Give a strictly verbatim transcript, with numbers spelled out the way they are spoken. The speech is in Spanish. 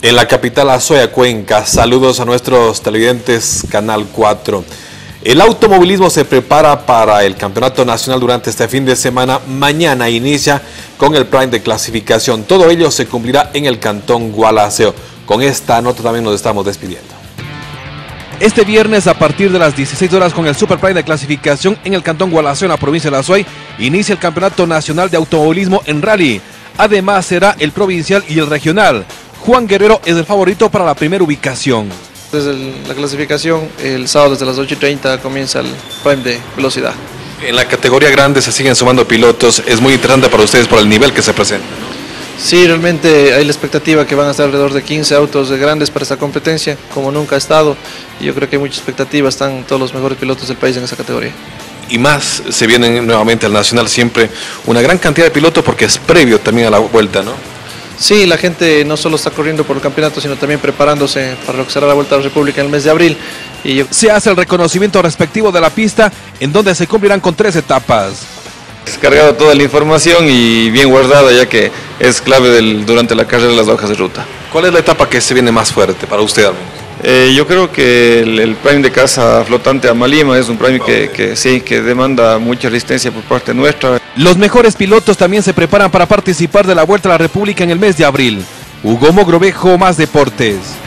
En la capital Azuay, Cuenca, saludos a nuestros televidentes Canal cuatro. El automovilismo se prepara para el campeonato nacional durante este fin de semana. Mañana inicia con el prime de clasificación. Todo ello se cumplirá en el cantón Gualaceo. Con esta nota también nos estamos despidiendo. Este viernes a partir de las dieciséis horas con el Super Prime de clasificación en el cantón Gualaceo, en la provincia de Azuay, inicia el campeonato nacional de automovilismo en rally. Además será el provincial y el regional. Juan Guerrero es el favorito para la primera ubicación. Desde la clasificación, el sábado desde las ocho y treinta comienza el prime de velocidad. En la categoría grande se siguen sumando pilotos. Es muy interesante para ustedes por el nivel que se presenta. Sí, realmente hay la expectativa que van a estar alrededor de quince autos grandes para esta competencia, como nunca ha estado. Y yo creo que hay mucha expectativa, están todos los mejores pilotos del país en esa categoría. Y más, se vienen nuevamente al Nacional siempre una gran cantidad de pilotos porque es previo también a la vuelta, ¿no? Sí, la gente no solo está corriendo por el campeonato, sino también preparándose para lo que será la Vuelta a la República en el mes de abril. Y yo... Se hace el reconocimiento respectivo de la pista, en donde se cumplirán con tres etapas. Descargado toda la información y bien guardada, ya que es clave del, durante la carrera de las hojas de ruta. ¿Cuál es la etapa que se viene más fuerte para usted, al menos? Eh, yo creo que el, el prime de casa flotante a Malima es un prime que, que sí, que demanda mucha resistencia por parte nuestra. Los mejores pilotos también se preparan para participar de la Vuelta a la República en el mes de abril. Hugo Mogrovejo, Más Deportes.